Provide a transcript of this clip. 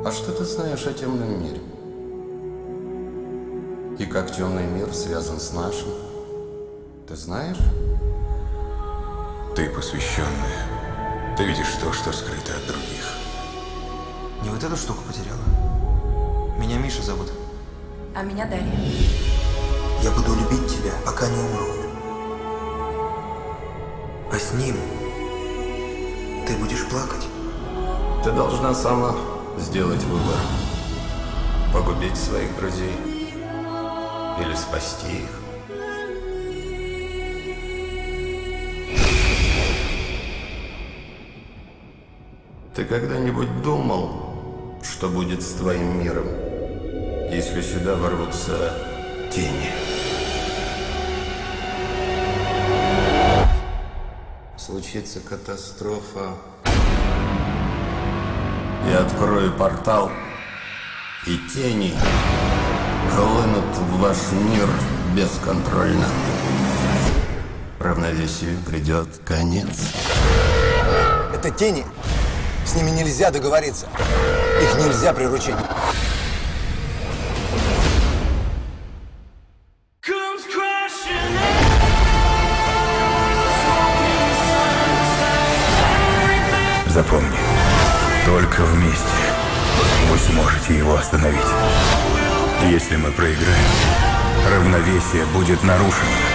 А что ты знаешь о темном мире? И как темный мир связан с нашим? Ты знаешь? Ты посвященная. Ты видишь то, что скрыто от других. Не вот эту штуку потеряла? Меня Миша зовут. А меня Дарья. Я буду любить тебя, пока не умру. А с ним ты будешь плакать. Ты должна сама сделать выбор. Погубить своих друзей или спасти их. Ты когда-нибудь думал, что будет с твоим миром, если сюда ворвутся тени? Случится катастрофа. Я открою портал, и тени хлынут в ваш мир бесконтрольно. Равновесию придет конец. Это тени. С ними нельзя договориться. Их нельзя приручить. Запомни, только вместе вы сможете его остановить. Если мы проиграем, равновесие будет нарушено.